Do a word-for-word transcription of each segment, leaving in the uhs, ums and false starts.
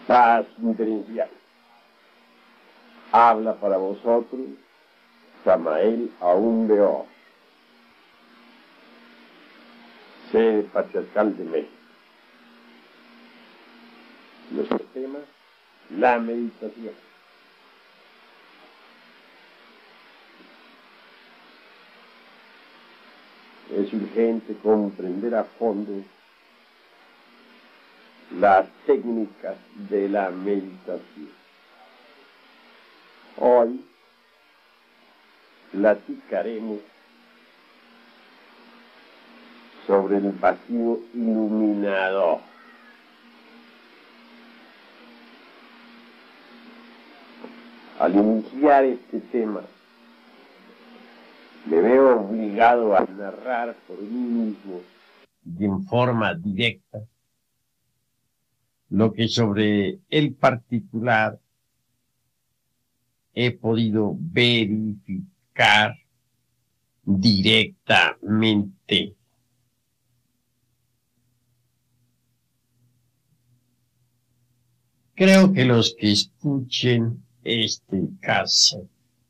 Paz diferencial. Habla para vosotros Samael Aúmbeo, sede patriarcal de México. Nuestro tema, la meditación. Es urgente comprender a fondo las técnicas de la meditación. Hoy platicaremos sobre el vacío iluminador. Al iniciar este tema, me veo obligado a narrar por mí mismo y en forma directa lo que sobre el particular he podido verificar directamente. Creo que los que escuchen este caso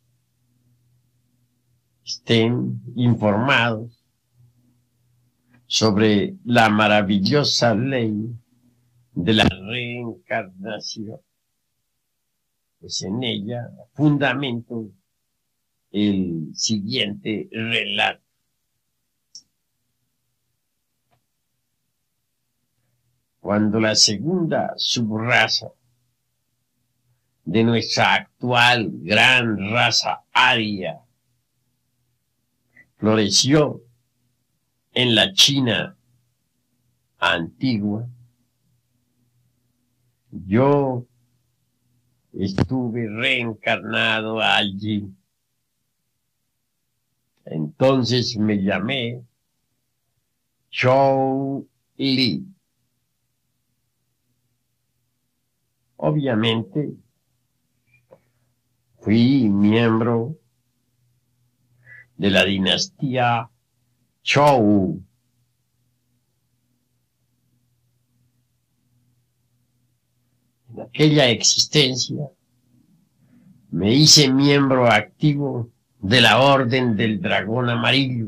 estén informados sobre la maravillosa ley de la reencarnación, pues en ella fundamento el siguiente relato. Cuando la segunda subraza de nuestra actual gran raza aria floreció en la China antigua, yo estuve reencarnado allí. Entonces me llamé Chou Li. Obviamente fui miembro de la dinastía Chou. En aquella existencia me hice miembro activo de la Orden del Dragón Amarillo.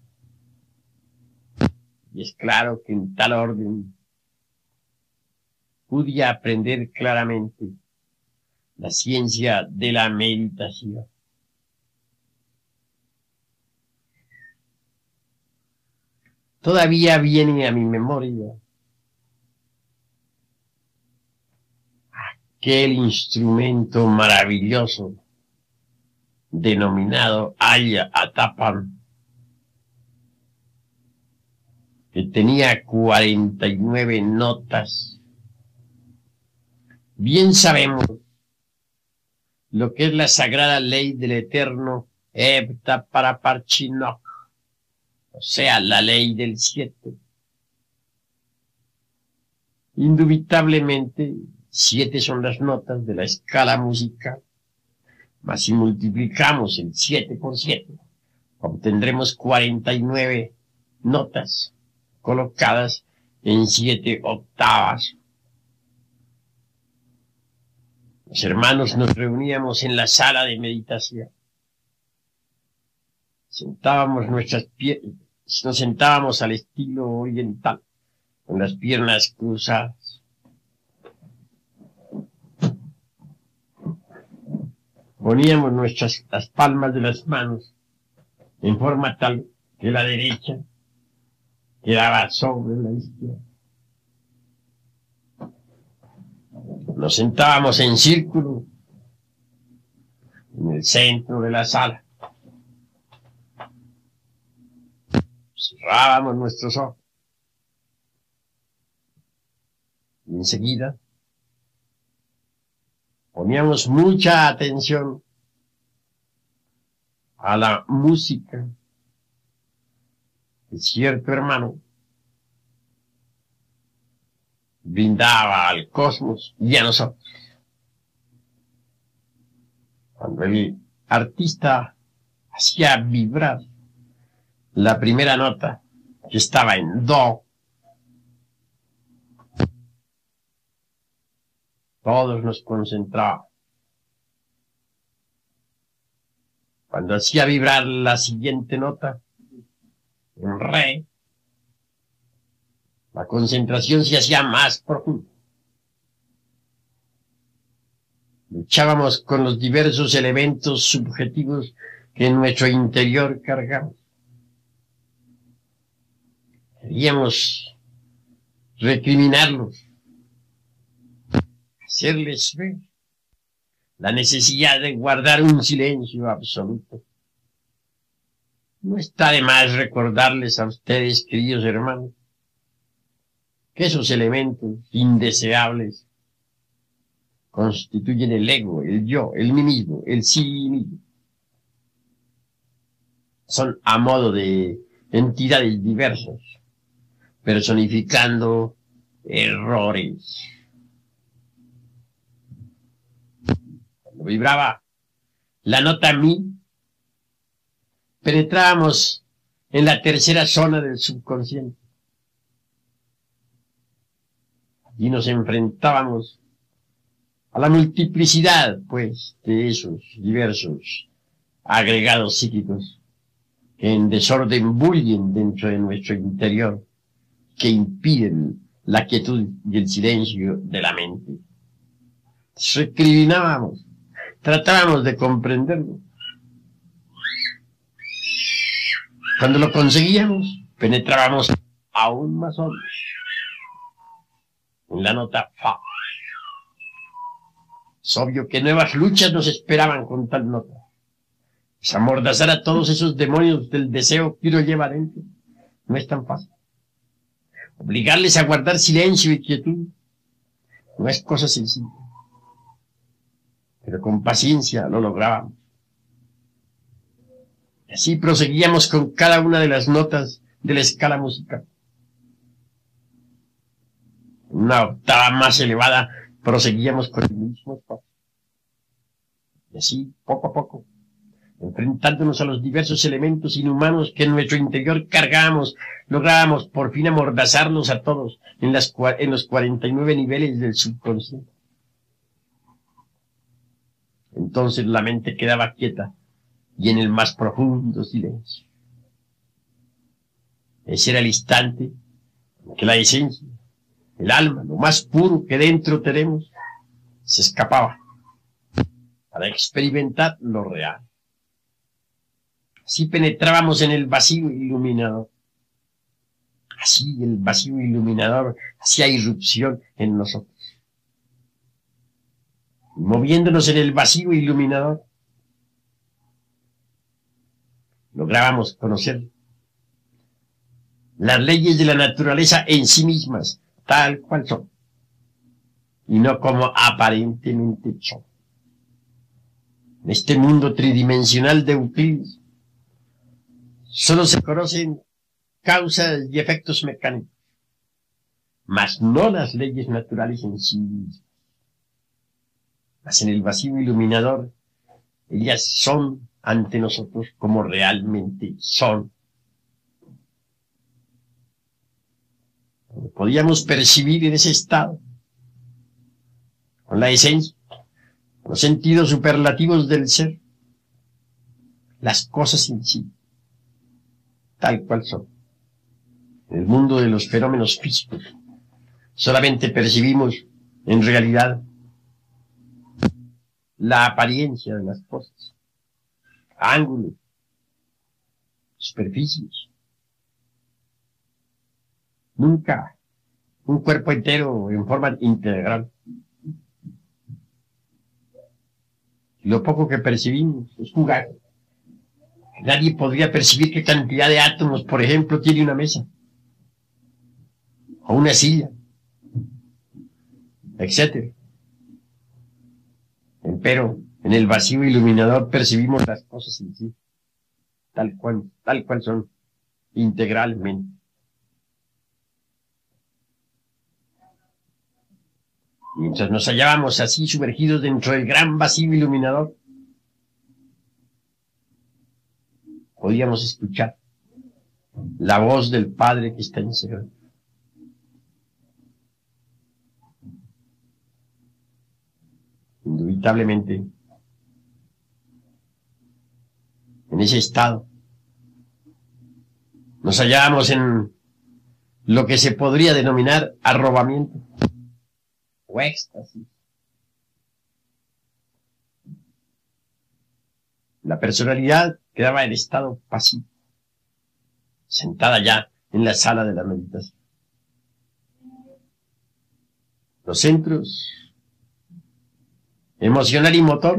Y es claro que en tal orden pude aprender claramente la ciencia de la meditación. Todavía viene a mi memoria aquel instrumento maravilloso denominado Aya Atapan, que tenía cuarenta y nueve notas. Bien sabemos lo que es la sagrada ley del eterno Hepta Paraparchinok, o sea, la ley del siete. Indubitablemente, siete son las notas de la escala musical, mas si multiplicamos el siete por siete, obtendremos cuarenta y nueve notas colocadas en siete octavas. Los hermanos nos reuníamos en la sala de meditación. Sentábamos nuestras piernas, nos sentábamos al estilo oriental, con las piernas cruzadas. Poníamos nuestras, las palmas de las manos en forma tal que la derecha quedaba sobre la izquierda. Nos sentábamos en círculo en el centro de la sala. Cerrábamos nuestros ojos. Y enseguida poníamos mucha atención a la música que cierto hermano brindaba al cosmos y a nosotros. Cuando el artista hacía vibrar la primera nota, que estaba en do, Todos nos concentrábamos. Cuando hacía vibrar la siguiente nota, en re, la concentración se hacía más profunda. Luchábamos con los diversos elementos subjetivos que en nuestro interior cargamos. Queríamos recriminarlos, hacerles ver la necesidad de guardar un silencio absoluto. No está de más recordarles a ustedes, queridos hermanos, que esos elementos indeseables constituyen el ego, el yo, el mí mismo, el sí mismo. Son a modo de entidades diversas, personificando errores. Cuando vibraba la nota mi, penetrábamos en la tercera zona del subconsciente. Y nos enfrentábamos a la multiplicidad, pues, de esos diversos agregados psíquicos que en desorden bullen dentro de nuestro interior, que impiden la quietud y el silencio de la mente. Recriminábamos, tratábamos de comprenderlo. Cuando lo conseguíamos, penetrábamos aún más hondo en la nota fa. Es obvio que nuevas luchas nos esperaban con tal nota. Es amordazar a todos esos demonios del deseo que uno lleva dentro. No es tan fácil. Obligarles a guardar silencio y quietud no es cosa sencilla. Pero con paciencia lo lográbamos. Y así proseguíamos con cada una de las notas de la escala musical. En una octava más elevada proseguíamos con el mismo paso. Y así, poco a poco, enfrentándonos a los diversos elementos inhumanos que en nuestro interior cargábamos, lográbamos por fin amordazarlos a todos en, las, en los cuarenta y nueve niveles del subconsciente. Entonces la mente quedaba quieta y en el más profundo silencio. Ese era el instante en que la esencia, el alma, lo más puro que dentro tenemos, se escapaba para experimentar lo real. Así penetrábamos en el vacío iluminador. Así el vacío iluminador hacía irrupción en nosotros. Y moviéndonos en el vacío iluminador, lográbamos conocer las leyes de la naturaleza en sí mismas, tal cual son, y no como aparentemente son. En este mundo tridimensional de Euclides, solo se conocen causas y efectos mecánicos, mas no las leyes naturales en sí mismas. Mas en el vacío iluminador, ellas son ante nosotros como realmente son. Podíamos percibir en ese estado, con la esencia, con los sentidos superlativos del ser, las cosas en sí, tal cual son. En el mundo de los fenómenos físicos, solamente percibimos, en realidad, la apariencia de las cosas, ángulos, superficies. Nunca un cuerpo entero en forma integral. Lo poco que percibimos es jugar. Nadie podría percibir qué cantidad de átomos, por ejemplo, tiene una mesa, o una silla, etcétera. Pero en el vacío iluminador percibimos las cosas en sí, tal cual, tal cual son, integralmente. Mientras nos hallábamos así sumergidos dentro del gran vacío iluminador, podíamos escuchar la voz del Padre que está en inevitablemente, en ese estado, nos hallábamos en lo que se podría denominar arrobamiento o éxtasis. La personalidad quedaba en estado pasivo, sentada ya en la sala de la meditación. Los centros emocional y motor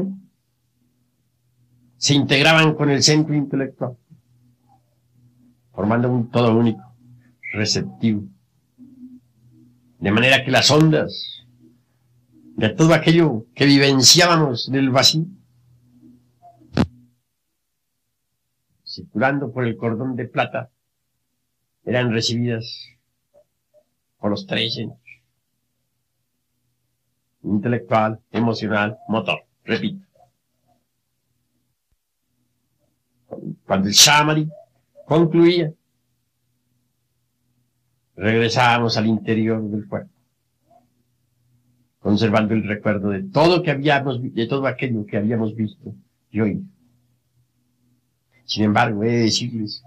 se integraban con el centro intelectual, formando un todo único, receptivo, de manera que las ondas de todo aquello que vivenciábamos del vacío, circulando por el cordón de plata, eran recibidas por los tres centros: intelectual, emocional, motor. Repito. Cuando el samadhi concluía, regresábamos al interior del cuerpo, conservando el recuerdo de todo que habíamos, de todo aquello que habíamos visto y oído. Sin embargo, he de decirles,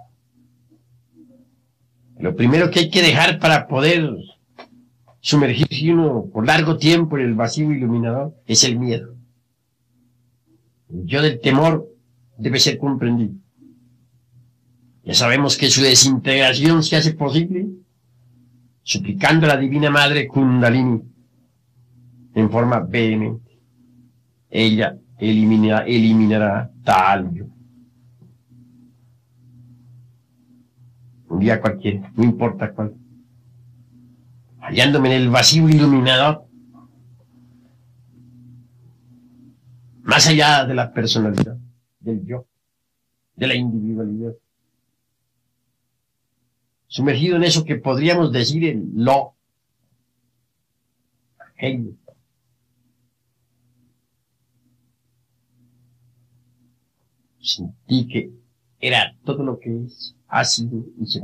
lo primero que hay que dejar para poder sumergirse uno por largo tiempo en el vacío iluminador es el miedo. El yo del temor debe ser comprendido. Ya sabemos que su desintegración se hace posible suplicando a la Divina Madre Kundalini en forma vehemente. Ella eliminará, eliminará tal yo. Un día cualquiera, no importa cuál, hallándome en el vacío iluminador, más allá de la personalidad, del yo, de la individualidad, sumergido en eso que podríamos decir el lo, aquello. Sentí que era todo lo que es, ha sido y será.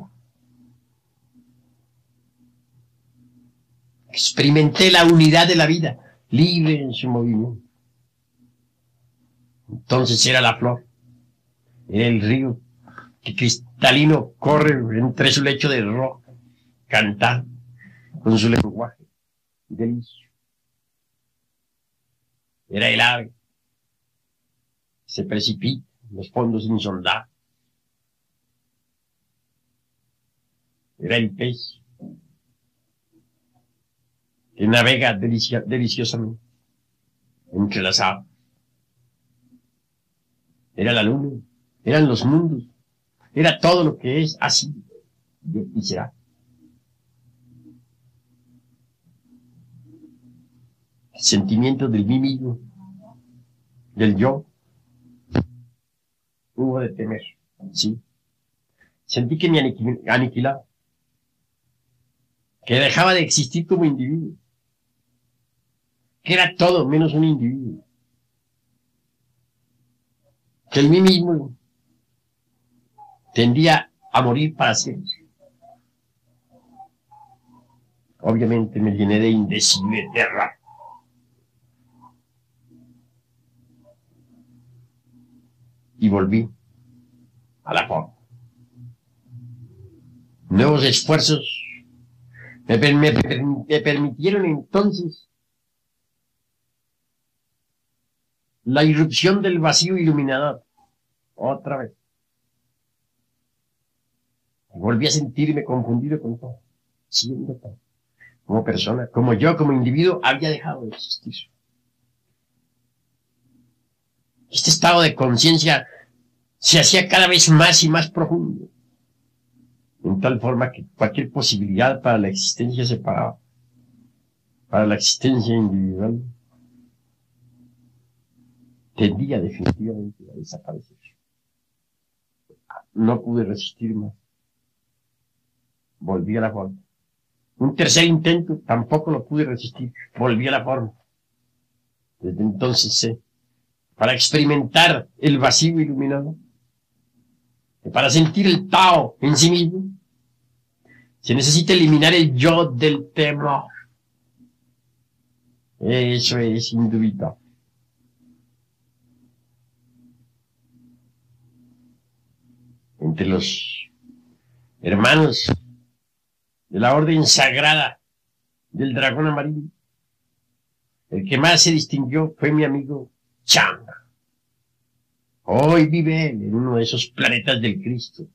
Experimenté la unidad de la vida, libre en su movimiento. Entonces era la flor, era el río que cristalino corre entre su lecho de roca, cantar con su lenguaje delicio. Era el ave, se precipita en los fondos insondables. Era el pez que navega delicia, deliciosamente entre las aguas. Era la luna, eran los mundos, era todo lo que es, así y será. El sentimiento del mí mismo, del yo, hubo de temer, sí. Sentí que me aniquilaba, que dejaba de existir como individuo, que era todo menos un individuo, que el mí mismo tendía a morir para siempre. Obviamente me llené de indecible terror. Y volví a la forma. Nuevos esfuerzos me, me, me permitieron entonces la irrupción del vacío iluminador. Otra vez. Volví a sentirme confundido con todo, siendo todo. Como persona, como yo, como individuo, había dejado de existir. Este estado de conciencia se hacía cada vez más y más profundo, en tal forma que cualquier posibilidad para la existencia separada, para la existencia individual, tendía definitivamente a desaparecer. No pude resistir más. Volví a la forma. Un tercer intento, tampoco lo pude resistir. Volví a la forma. Desde entonces sé, para experimentar el vacío iluminado, para sentir el Tao en sí mismo, se necesita eliminar el yo del temor. Eso es indubitable. entre los hermanos de la Orden Sagrada del Dragón Amarillo, el que más se distinguió fue mi amigo Chang. Hoy vive él en uno de esos planetas del Cristo,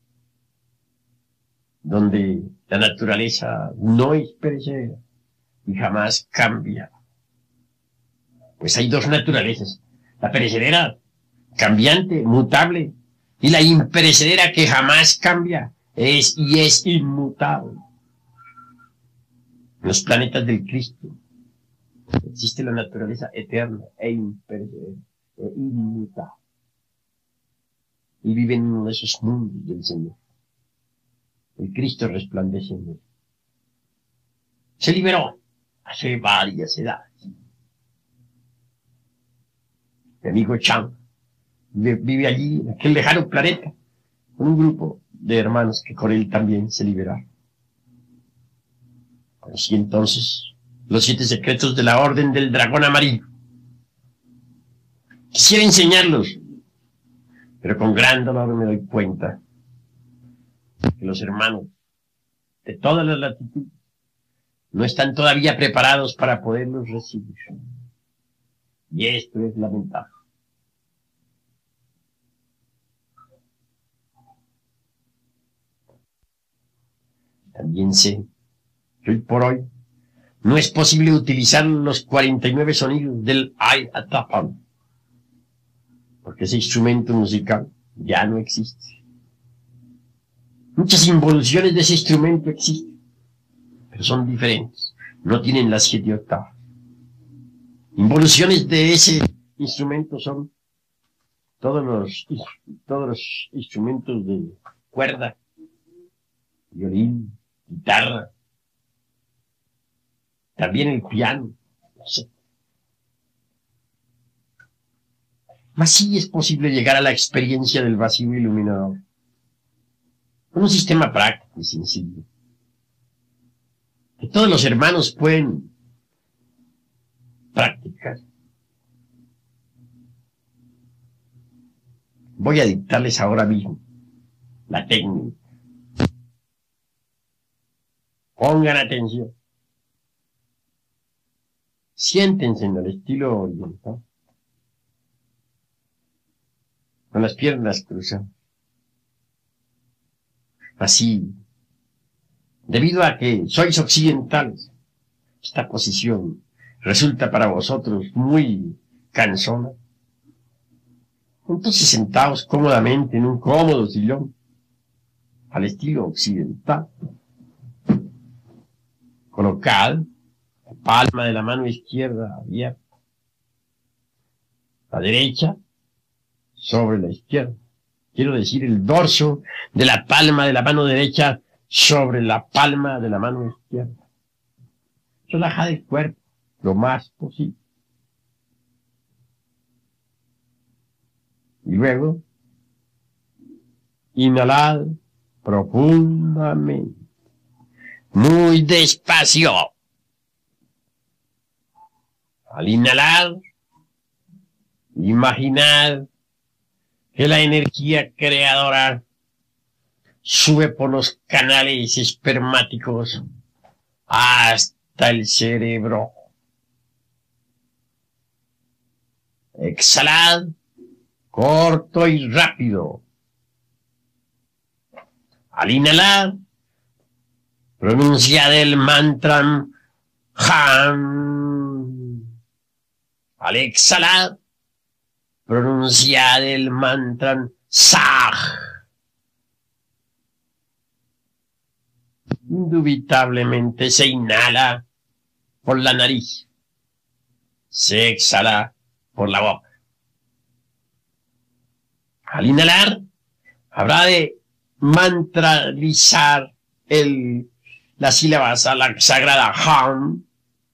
donde la naturaleza no es perecedera y jamás cambia. Pues hay dos naturalezas: la perecedera, cambiante, mutable, y la imperecedera, que jamás cambia, es y es inmutable. En los planetas del Cristo existe la naturaleza eterna e imperecedera e inmutable, y vive en uno de esos mundos del Señor. El Cristo resplandece en él. Se liberó hace varias edades. Mi amigo Chang vive allí, en aquel lejano planeta, con un grupo de hermanos que con él también se liberaron. Conocí entonces los siete secretos de la Orden del Dragón Amarillo. Quisiera enseñarlos, pero con gran dolor me doy cuenta que los hermanos de todas las latitudes no están todavía preparados para poderlos recibir. Y esto es lamentable. También sé que hoy por hoy no es posible utilizar los cuarenta y nueve sonidos del Ayatapam, porque ese instrumento musical ya no existe. Muchas involuciones de ese instrumento existen, pero son diferentes, no tienen las siete octavas. Involuciones de ese instrumento son todos los, todos los instrumentos de cuerda, violín, guitarra, también el piano, no sé. Mas sí es posible llegar a la experiencia del vacío iluminador, con un sistema práctico y sencillo, que todos los hermanos pueden practicar. Voy a dictarles ahora mismo la técnica. Pongan atención. Siéntense en el estilo oriental, con las piernas cruzadas. Así, debido a que sois occidentales, esta posición resulta para vosotros muy cansona. Entonces sentaos cómodamente en un cómodo sillón, al estilo occidental. Colocad la palma de la mano izquierda abierta, la derecha sobre la izquierda. Quiero decir, el dorso de la palma de la mano derecha sobre la palma de la mano izquierda. Relajad el cuerpo lo más posible. Y luego, inhalad profundamente, muy despacio. Al inhalar, imaginad que la energía creadora sube por los canales espermáticos hasta el cerebro. Exhalad corto y rápido. Al inhalar, pronunciad el mantra Ham. Al exhalar, pronunciad el mantra Sah. Indubitablemente se inhala por la nariz, se exhala por la boca. Al inhalar, habrá de mantralizar el, la sílaba sagrada Ham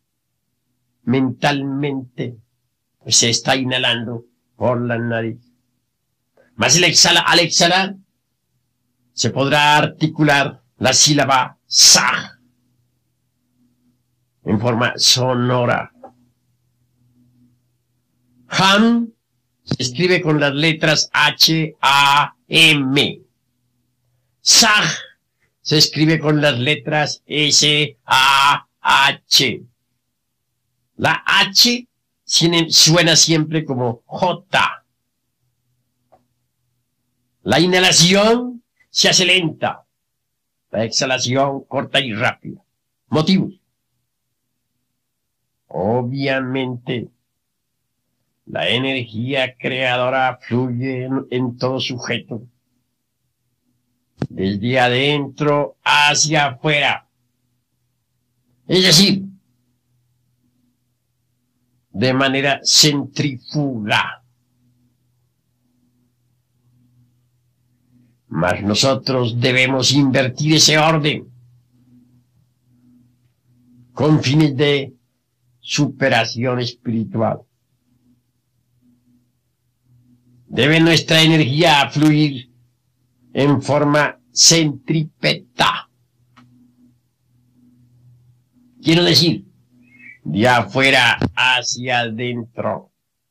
mentalmente, pues se está inhalando por la nariz. Más el exhala, al exhalar, se podrá articular la sílaba Sah en forma sonora. Ham se escribe con las letras H A M. Saj se escribe con las letras S A H. La H suena siempre como J. La inhalación se hace lenta. La exhalación corta y rápida. Motivos. Obviamente, la energía creadora fluye en, en todo sujeto, desde adentro hacia afuera. Es decir, de manera centrífuga. Mas nosotros debemos invertir ese orden con fines de superación espiritual. Debe nuestra energía fluir en forma centrípeta. Quiero decir, de afuera hacia adentro.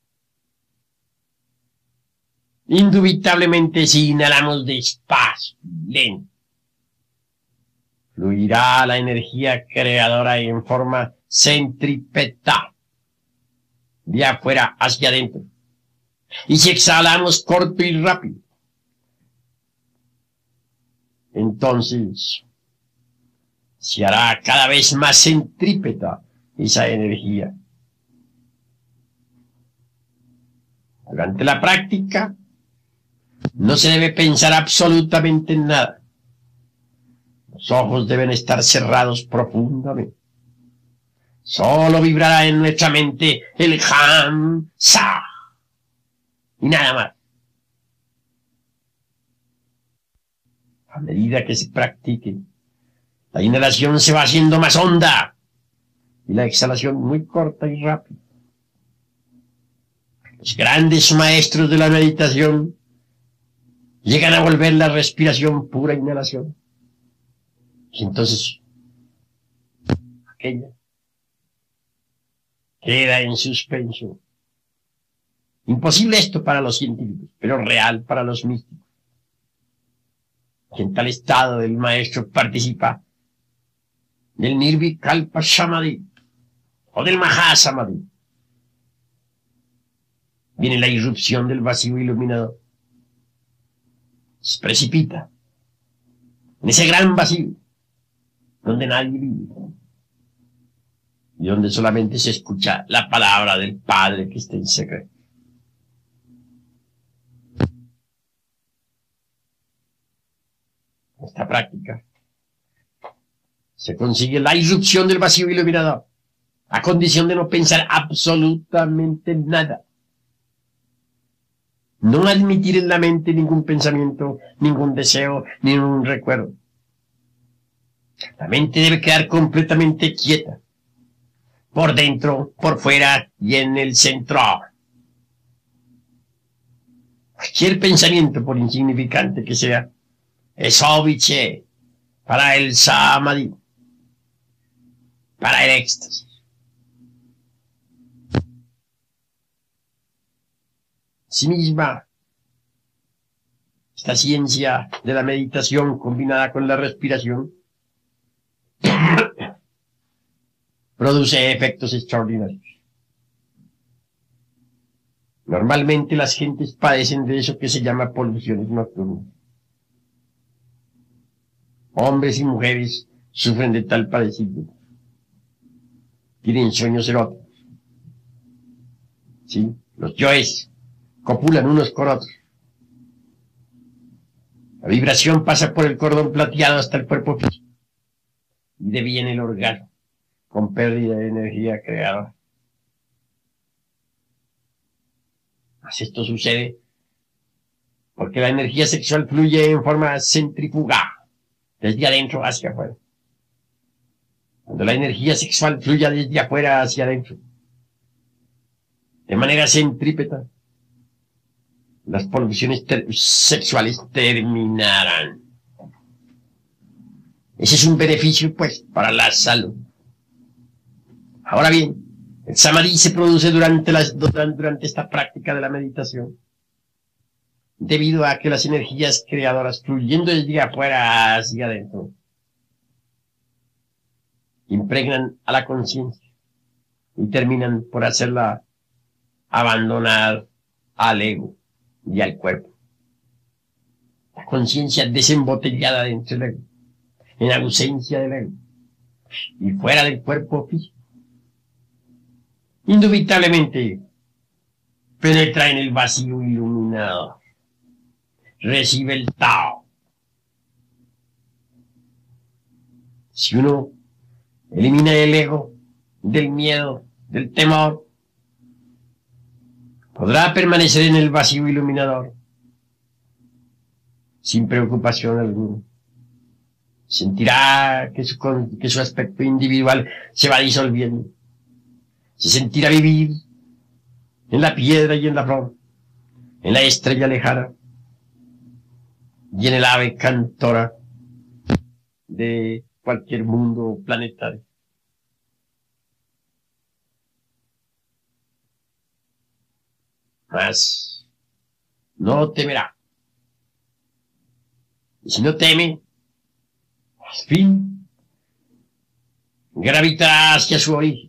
Indubitablemente, si inhalamos despacio, lento, fluirá la energía creadora en forma centrípeta, de afuera hacia adentro. Y si exhalamos corto y rápido, entonces se hará cada vez más centrípeta esa energía. Durante la práctica, no se debe pensar absolutamente en nada. Los ojos deben estar cerrados profundamente. Solo vibrará en nuestra mente el Ham Sa y nada más. A medida que se practique, la inhalación se va haciendo más honda y la exhalación muy corta y rápida. Los grandes maestros de la meditación llegan a volver la respiración pura inhalación. Y entonces, aquella queda en suspenso. Imposible esto para los científicos, pero real para los místicos. Y en tal estado el maestro participa del Nirvikalpa Samadhi o del Mahasamadhi. Viene la irrupción del vacío iluminador. Se precipita en ese gran vacío donde nadie vive y donde solamente se escucha la palabra del Padre que está en secreto. En esta práctica se consigue la irrupción del vacío iluminador, a condición de no pensar absolutamente nada. No admitir en la mente ningún pensamiento, ningún deseo, ningún recuerdo. La mente debe quedar completamente quieta, por dentro, por fuera y en el centro. Cualquier pensamiento, por insignificante que sea, es óbice para el Samadhi, para el éxtasis. Sí misma, esta ciencia de la meditación combinada con la respiración produce efectos extraordinarios. Normalmente las gentes padecen de eso que se llama poluciones nocturnas. Hombres y mujeres sufren de tal padecimiento. Tienen sueños eróticos. ¿Sí? Los yoes copulan unos con otros. La vibración pasa por el cordón plateado hasta el cuerpo físico. Y deviene el orgasmo, con pérdida de energía creadora. Mas esto sucede porque la energía sexual fluye en forma centrífuga, desde adentro hacia afuera. Cuando la energía sexual fluye desde afuera hacia adentro, de manera centrípeta, las poluciones ter- sexuales terminarán. Ese es un beneficio, pues, para la salud. Ahora bien, el samadhi se produce durante, la, durante esta práctica de la meditación debido a que las energías creadoras fluyendo desde afuera hacia adentro impregnan a la conciencia y terminan por hacerla abandonar al ego y al cuerpo. La conciencia desembotellada dentro del ego, en ausencia del ego y fuera del cuerpo físico, indubitablemente penetra en el vacío iluminado, recibe el Tao. Si uno elimina el ego, del miedo, del temor, podrá permanecer en el vacío iluminador, sin preocupación alguna. Sentirá que su, que su aspecto individual se va disolviendo. Se sentirá vivir en la piedra y en la flor, en la estrella lejana y en el ave cantora de cualquier mundo planetario. Mas no temerá. Y si no teme, al fin gravitará hacia su origen,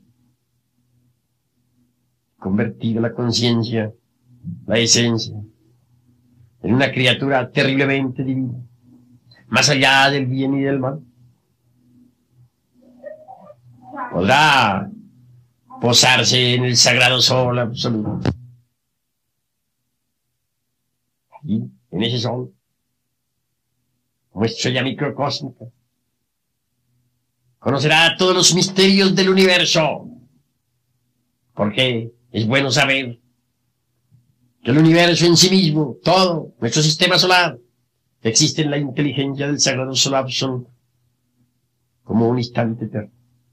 convertir la conciencia, la esencia, en una criatura terriblemente divina, más allá del bien y del mal. Podrá posarse en el sagrado sol absoluto. Y en ese sol, como estrella microcósmica, conocerá todos los misterios del universo, porque es bueno saber que el universo en sí mismo, todo, nuestro sistema solar, existe en la inteligencia del sagrado sol absoluto, como un instante eterno.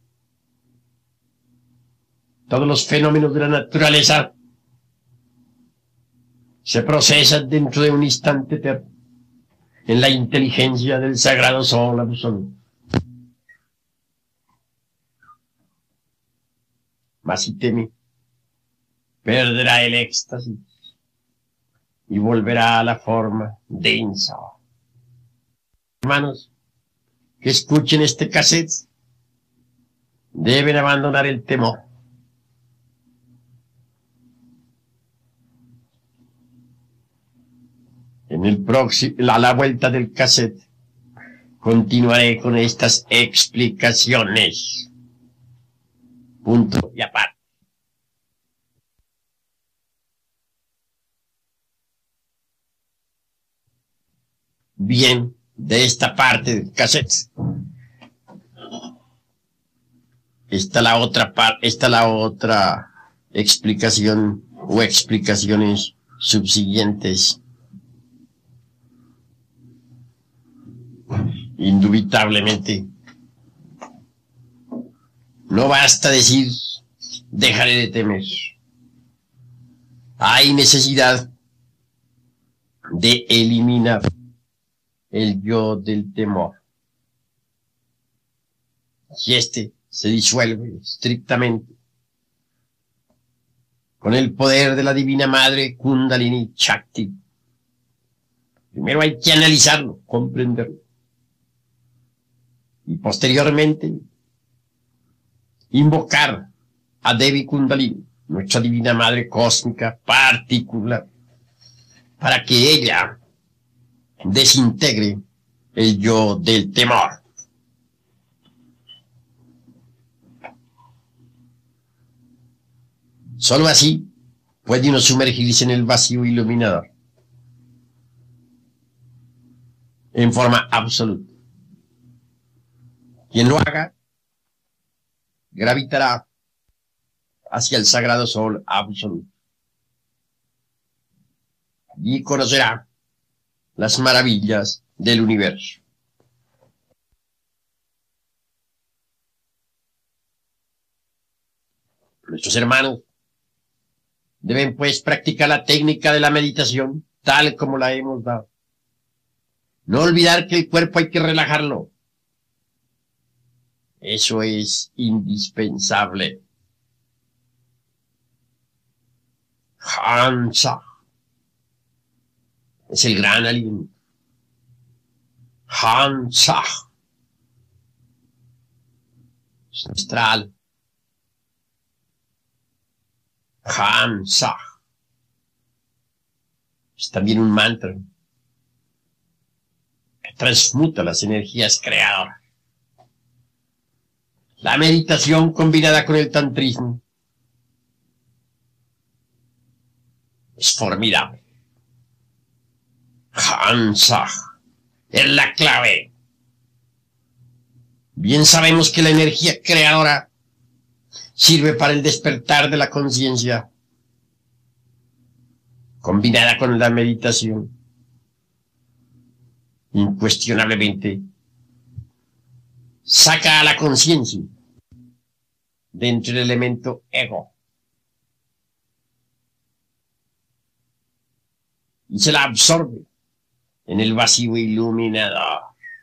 Todos los fenómenos de la naturaleza se procesan dentro de un instante eterno, en la inteligencia del sagrado sol absoluto. Mas si teme, perderá el éxtasis y volverá a la forma densa. Hermanos, que escuchen este cassette, deben abandonar el temor. En el próximo, a la vuelta del cassette, continuaré con estas explicaciones. Punto y aparte. Bien, de esta parte del cassette está la otra parte, está la otra explicación o explicaciones subsiguientes. Indubitablemente, no basta decir dejaré de temer. Hay necesidad de eliminar el yo del temor. Si éste se disuelve estrictamente con el poder de la Divina Madre Kundalini Shakti, primero hay que analizarlo, comprenderlo, y posteriormente invocar a Devi Kundalini, nuestra Divina Madre Cósmica particular, para que ella desintegre el yo del temor. Solo así puede uno sumergirse en el vacío iluminador en forma absoluta. Quien lo haga gravitará hacia el sagrado sol absoluto y conocerá las maravillas del universo. Nuestros hermanos deben pues practicar la técnica de la meditación tal como la hemos dado. No olvidar que el cuerpo hay que relajarlo. Eso es indispensable. Hansa. es el gran alimento. Hansach es nuestra alma. Hansach es también un mantra que transmuta las energías creadoras. La meditación combinada con el tantrismo es formidable. Hansach es la clave. Bien sabemos que la energía creadora sirve para el despertar de la conciencia. Combinada con la meditación, incuestionablemente saca a la conciencia dentro del elemento ego y se la absorbe en el vacío iluminador.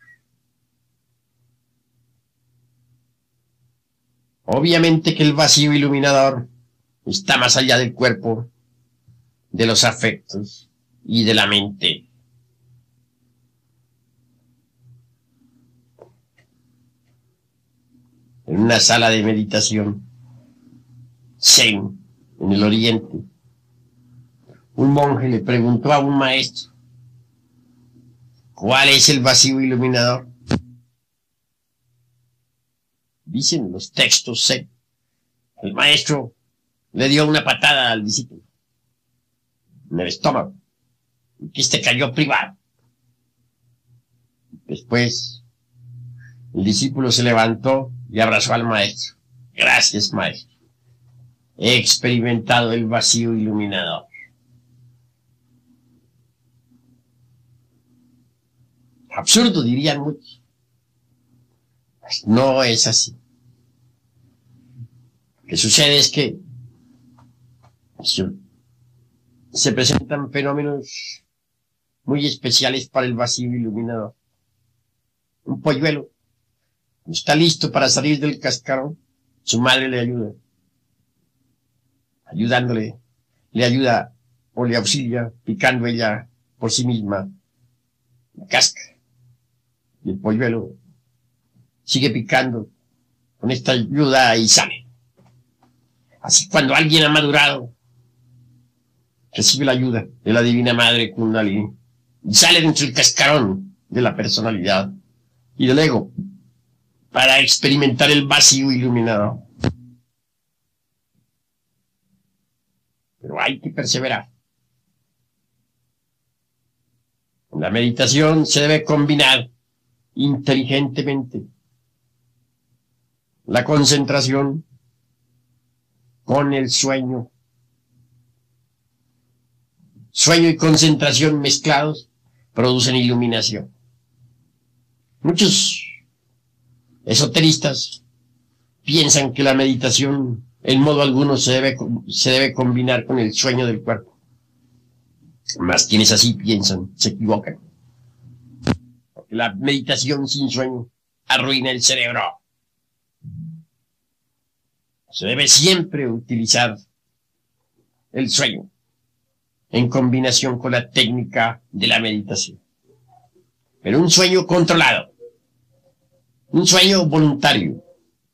Obviamente que el vacío iluminador está más allá del cuerpo, de los afectos y de la mente. En una sala de meditación zen en el oriente, un monje le preguntó a un maestro: ¿cuál es el vacío iluminador? Dicen los textos zen, el maestro le dio una patada al discípulo en el estómago, y que este cayó privado. Después, el discípulo se levantó y abrazó al maestro. Gracias, maestro. He experimentado el vacío iluminador. Absurdo, dirían muchos. Pues no es así. Lo que sucede es que se presentan fenómenos muy especiales para el vacío iluminador. Un polluelo está listo para salir del cascarón, su madre le ayuda. Ayudándole, le ayuda o le auxilia, picando ella por sí misma la cáscara. Y el polluelo sigue picando con esta ayuda y sale. Así cuando alguien ha madurado, recibe la ayuda de la Divina Madre Kundalini y sale dentro del cascarón de la personalidad y del ego para experimentar el vacío iluminado. Pero hay que perseverar. En la meditación se debe combinar inteligentemente la concentración con el sueño. Sueño y concentración mezclados producen iluminación. Muchos esoteristas piensan que la meditación en modo alguno se debe, se debe combinar con el sueño del cuerpo. Mas quienes así piensan se equivocan. Porque la meditación sin sueño arruina el cerebro. Se debe siempre utilizar el sueño en combinación con la técnica de la meditación. Pero un sueño controlado, un sueño voluntario,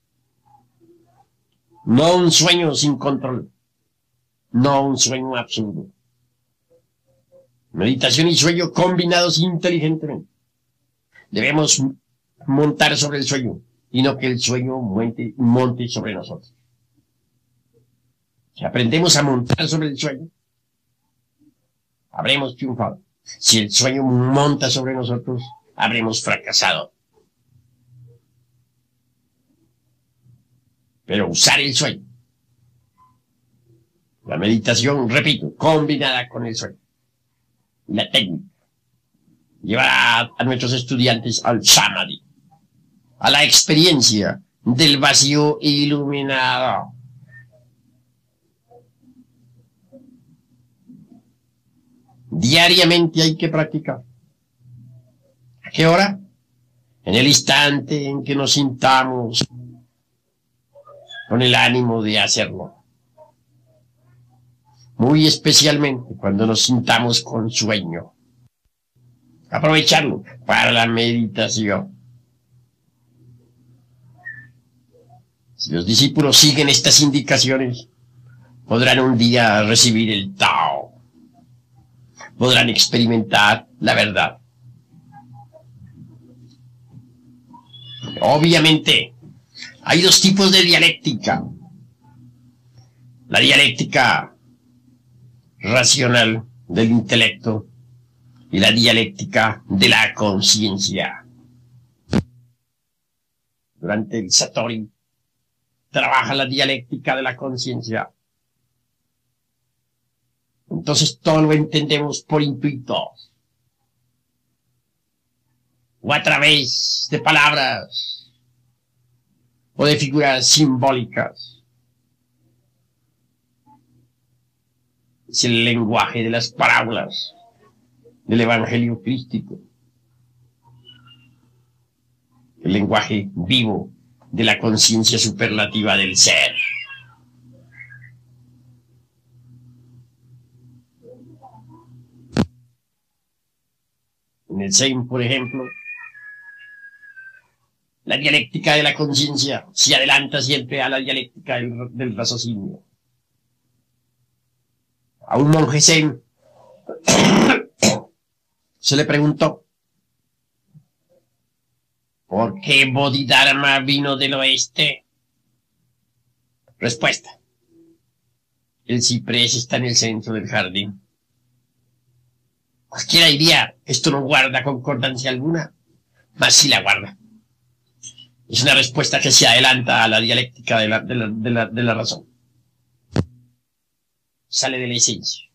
no un sueño sin control, no un sueño absurdo. Meditación y sueño combinados inteligentemente. Debemos montar sobre el sueño y no que el sueño monte, monte sobre nosotros. Si aprendemos a montar sobre el sueño, habremos triunfado. Si el sueño monta sobre nosotros, habremos fracasado. Pero usar el sueño, la meditación, repito, combinada con el sueño, la técnica, llevará a, a nuestros estudiantes al samadhi, a la experiencia del vacío iluminado. Diariamente hay que practicar. ¿A qué hora? En el instante en que nos sintamos con el ánimo de hacerlo. Muy especialmente cuando nos sintamos con sueño. aprovecharlo para la meditación. Si los discípulos siguen estas indicaciones, podrán un día recibir el Tao. Podrán experimentar la verdad. Obviamente, hay dos tipos de dialéctica. La dialéctica racional del intelecto y la dialéctica de la conciencia. Durante el Satori trabaja la dialéctica de la conciencia. Entonces todo lo entendemos por intuito o a través de palabras o de figuras simbólicas. Es el lenguaje de las parábolas del Evangelio crístico, el lenguaje vivo de la conciencia superlativa del ser. En el Zen, por ejemplo, la dialéctica de la conciencia se adelanta siempre a la dialéctica del, del raciocinio. A un monje Zen se le preguntó: ¿por qué Bodhidharma vino del oeste? Respuesta: el ciprés está en el centro del jardín. Cualquiera diría, esto no guarda concordancia alguna, mas sí la guarda. Es una respuesta que se adelanta a la dialéctica de la, de la, de la, de la razón. Sale de la esencia.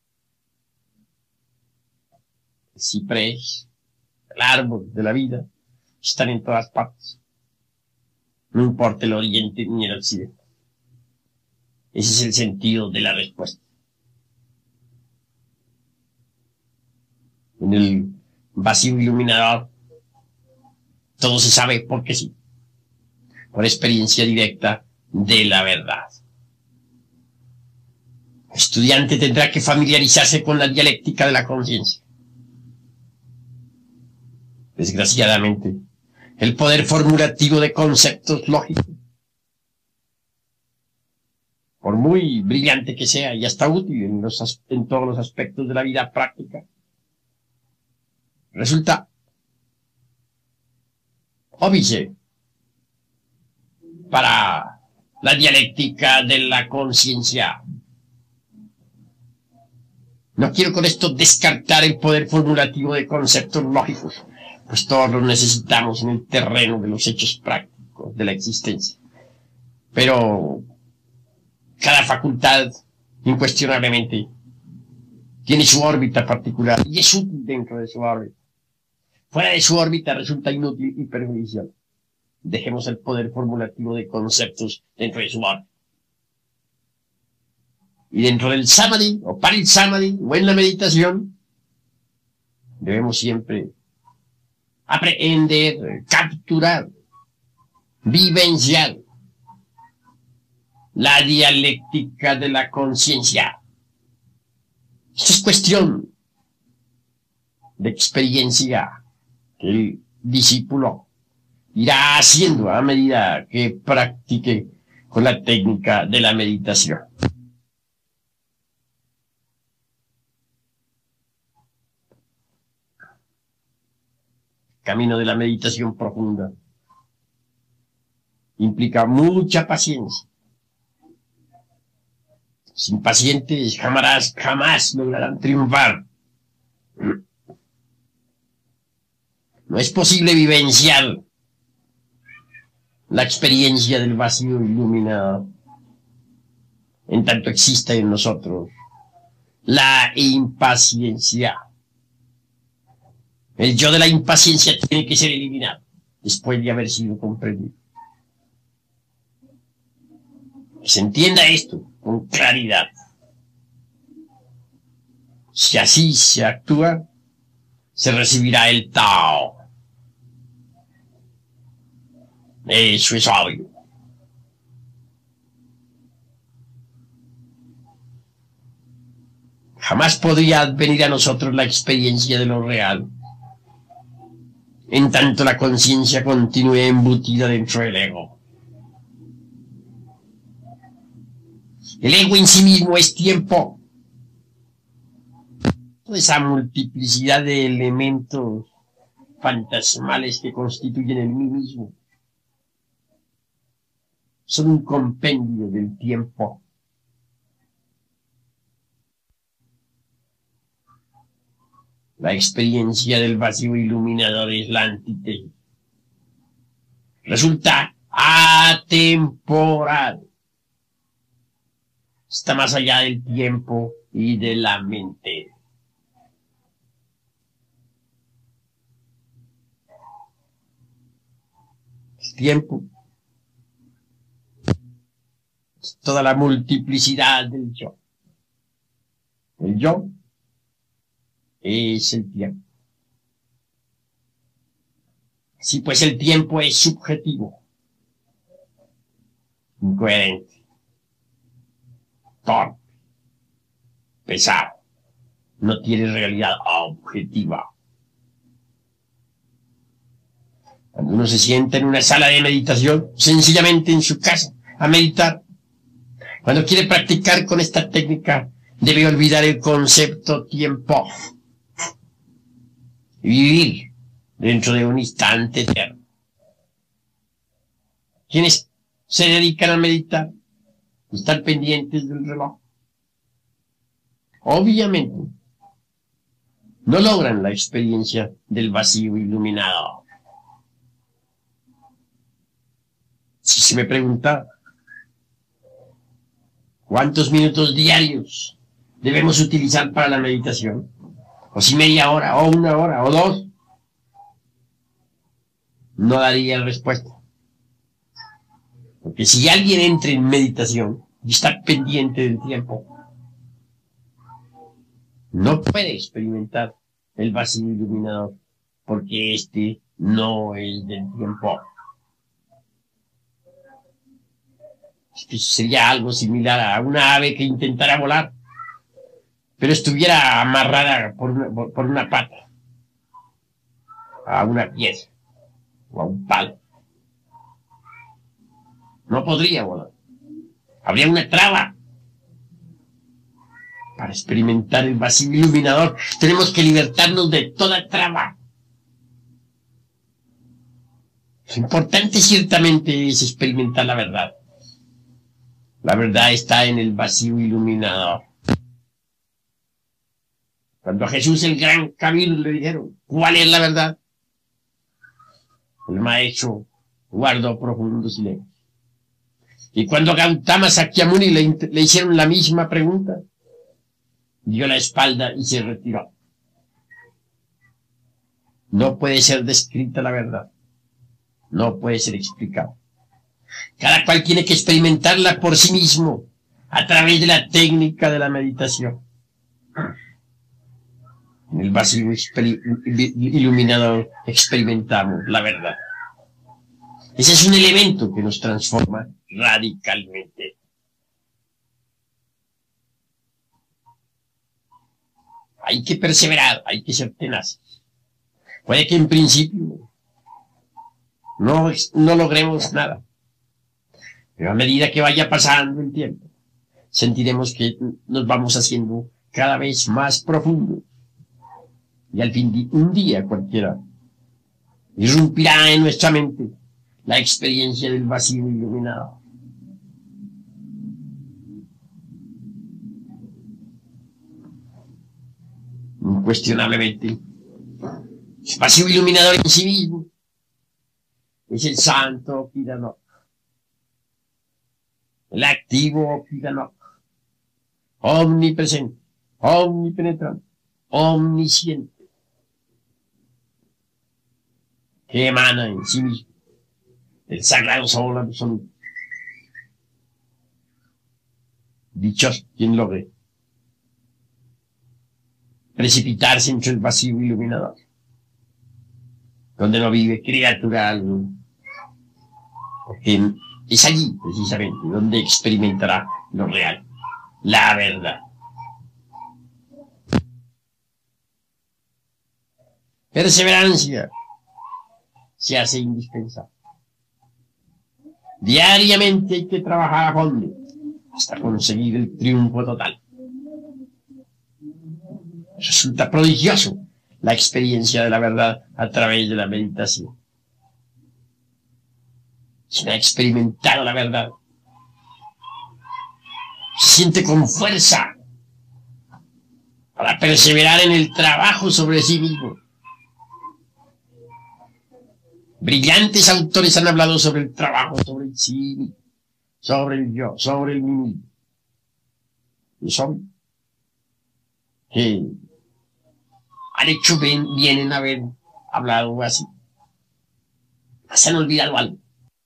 El ciprés, el árbol de la vida, están en todas partes. No importa el oriente ni el occidente. Ese es el sentido de la respuesta. En el vacío iluminador, todo se sabe porque sí, por experiencia directa de la verdad. El estudiante tendrá que familiarizarse con la dialéctica de la conciencia. Desgraciadamente, el poder formulativo de conceptos lógicos, por muy brillante que sea y hasta útil en, los, en todos los aspectos de la vida práctica, resulta óbice para la dialéctica de la conciencia. No quiero con esto descartar el poder formulativo de conceptos lógicos, pues todos los necesitamos en el terreno de los hechos prácticos de la existencia. Pero cada facultad, incuestionablemente, tiene su órbita particular y es útil dentro de su órbita. Fuera de su órbita resulta inútil y perjudicial. Dejemos el poder formulativo de conceptos dentro de su órbita. Y dentro del samadhi, o para el samadhi, o en la meditación, debemos siempre aprender, capturar, vivenciar la dialéctica de la conciencia. Esto es cuestión de experiencia que el discípulo irá haciendo a medida que practique con la técnica de la meditación. Camino de la meditación profunda implica mucha paciencia. Sin pacientes jamás, jamás lograrán triunfar. No es posible vivenciar la experiencia del vacío iluminado en tanto exista en nosotros la impaciencia. El yo de la impaciencia tiene que ser eliminado después de haber sido comprendido. Que se entienda esto con claridad. Si así se actúa, se recibirá el Tao. Eso es obvio. Jamás podría advenir a nosotros la experiencia de lo real en tanto la conciencia continúe embutida dentro del ego. El ego en sí mismo es tiempo. Toda esa multiplicidad de elementos fantasmales que constituyen el mí mismo son un compendio del tiempo. La experiencia del vacío iluminador es la antítesis. Resulta atemporal. Está más allá del tiempo y de la mente. El tiempo es toda la multiplicidad del yo. El yo es el tiempo. Así pues, el tiempo es subjetivo, incoherente, torpe, pesado, no tiene realidad objetiva. Cuando uno se sienta en una sala de meditación, sencillamente en su casa, a meditar, cuando quiere practicar con esta técnica, debe olvidar el concepto tiempo y vivir dentro de un instante eterno. Quienes se dedican a meditar, están pendientes del reloj, obviamente no logran la experiencia del vacío iluminado. Si se me pregunta cuántos minutos diarios debemos utilizar para la meditación, o si media hora, o una hora, o dos, no daría respuesta. Porque si alguien entra en meditación y está pendiente del tiempo, no puede experimentar el vacío iluminador, porque este no es del tiempo. Esto sería algo similar a una ave que intentara volar, pero estuviera amarrada por una, por, por una pata a una pieza o a un palo. No podría volar. Habría una traba. Para experimentar el vacío iluminador, tenemos que libertarnos de toda traba. Lo importante ciertamente es experimentar la verdad. La verdad está en el vacío iluminador. Cuando a Jesús el gran cabildo le dijeron, ¿cuál es la verdad? El maestro guardó profundo silencio. Y cuando a Gautama Sakyamuni le, le hicieron la misma pregunta, dio la espalda y se retiró. No puede ser descrita la verdad. No puede ser explicada. Cada cual tiene que experimentarla por sí mismo, a través de la técnica de la meditación. En el vacío iluminador experimentamos la verdad. Ese es un elemento que nos transforma radicalmente. Hay que perseverar, hay que ser tenaces. Puede que en principio no, no logremos nada, pero a medida que vaya pasando el tiempo, sentiremos que nos vamos haciendo cada vez más profundos. Y al fin, un día cualquiera, irrumpirá en nuestra mente la experiencia del vacío iluminado. Incuestionablemente, el vacío iluminador en sí mismo es el santo Kiranok, el activo Kiranok, omnipresente, omnipenetrante, omnisciente, que emana en sí mismo el sagrado sol absoluto. Dichoso quien logre precipitarse entre el vacío iluminador, donde no vive criatura alguna, porque es allí precisamente donde experimentará lo real, la verdad. Perseverancia se hace indispensable. Diariamente hay que trabajar a fondo hasta conseguir el triunfo total. Resulta prodigioso la experiencia de la verdad a través de la meditación. Quien ha experimentado la verdad se siente con fuerza para perseverar en el trabajo sobre sí mismo. Brillantes autores han hablado sobre el trabajo, sobre el sí, sobre el yo, sobre el mí. Y son que han hecho bien, bien en haber hablado así. Se han olvidado algo.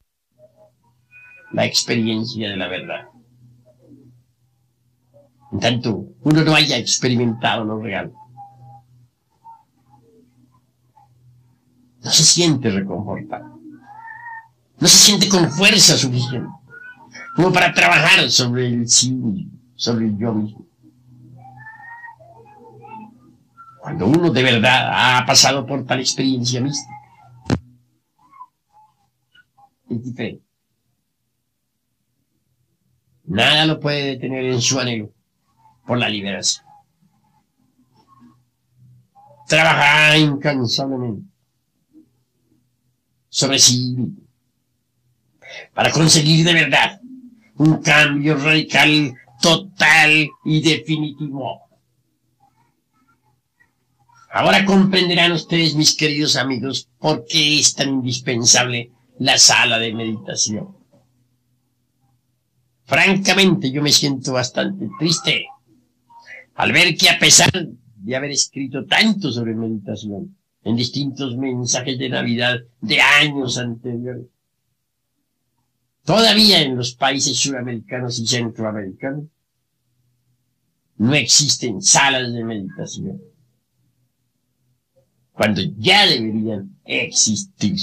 La experiencia de la verdad. En tanto uno no haya experimentado lo real, no se siente reconfortado. No se siente con fuerza suficiente como para trabajar sobre el sí mismo, sobre el yo mismo. Cuando uno de verdad ha pasado por tal experiencia mística, es diferente. Nada lo puede detener en su anhelo por la liberación. Trabajar incansablemente sobre sí mismo para conseguir de verdad un cambio radical, total y definitivo. Ahora comprenderán ustedes, mis queridos amigos, por qué es tan indispensable la sala de meditación. Francamente, yo me siento bastante triste al ver que, a pesar de haber escrito tanto sobre meditación en distintos mensajes de Navidad de años anteriores, todavía en los países suramericanos y centroamericanos no existen salas de meditación, cuando ya deberían existir.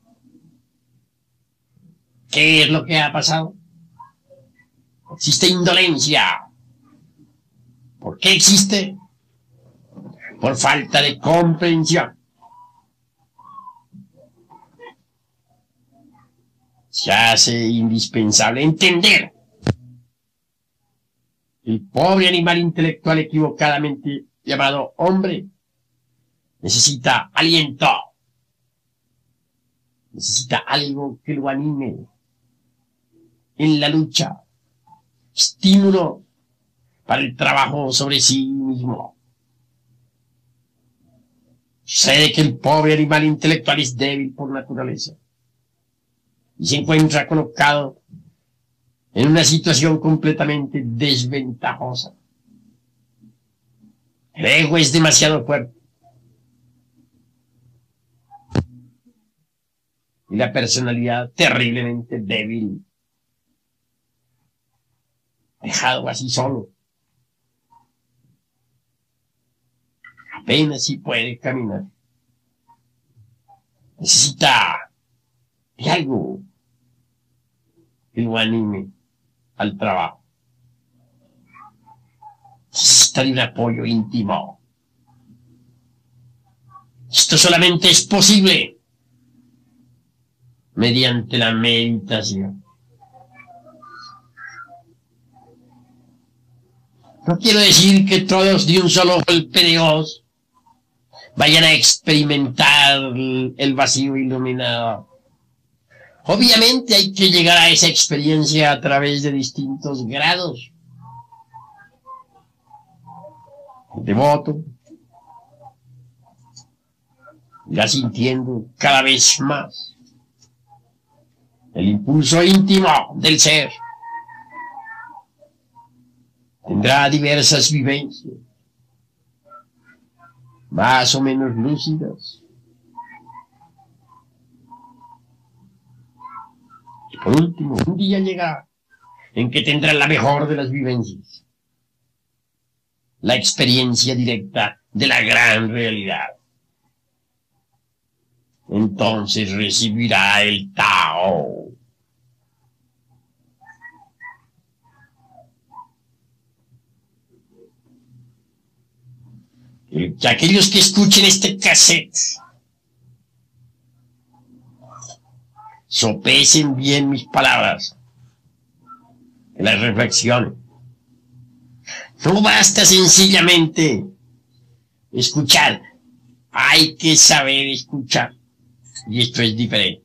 ¿Qué es lo que ha pasado? Existe indolencia. ¿Por qué existe? Por falta de comprensión. Se hace indispensable entender el pobre animal intelectual equivocadamente llamado hombre necesita aliento, necesita algo que lo anime en la lucha, estímulo para el trabajo sobre sí mismo. Sucede que el pobre animal intelectual es débil por naturaleza y se encuentra colocado en una situación completamente desventajosa. El ego es demasiado fuerte y la personalidad terriblemente débil. Dejado así solo, apenas si puede caminar. Necesita de algo que lo anime al trabajo. Necesita de un apoyo íntimo. Esto solamente es posible mediante la meditación. No quiero decir que todos de un solo golpe de hoz vayan a experimentar el vacío iluminado. Obviamente hay que llegar a esa experiencia a través de distintos grados. El devoto irá sintiendo cada vez más el impulso íntimo del ser. Tendrá diversas vivencias, más o menos lúcidas. Y por último, un día llegará en que tendrá la mejor de las vivencias, la experiencia directa de la gran realidad. Entonces recibirá el Tao. Que aquellos que escuchen este cassette Sopesen bien mis palabras, que las reflexionen. No basta sencillamente escuchar, hay que saber escuchar, y esto es diferente.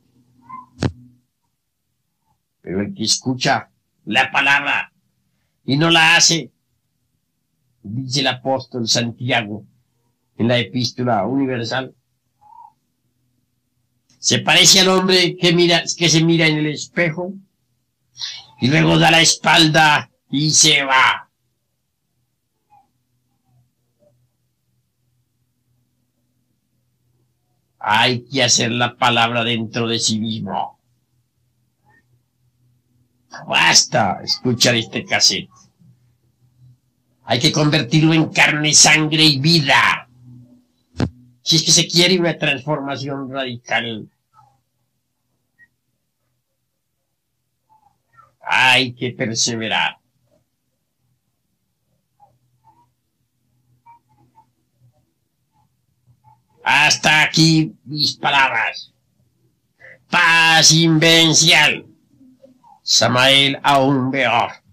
Pero el que escucha la palabra y no la hace, dice el apóstol Santiago en la Epístola Universal, se parece al hombre que mira, que se mira en el espejo y luego da la espalda y se va. Hay que hacer la palabra dentro de sí mismo. Basta escuchar este cassette. Hay que convertirlo en carne, sangre y vida. Si es que se quiere una transformación radical, hay que perseverar. Hasta aquí mis palabras. Paz invencial. Samael aún peor.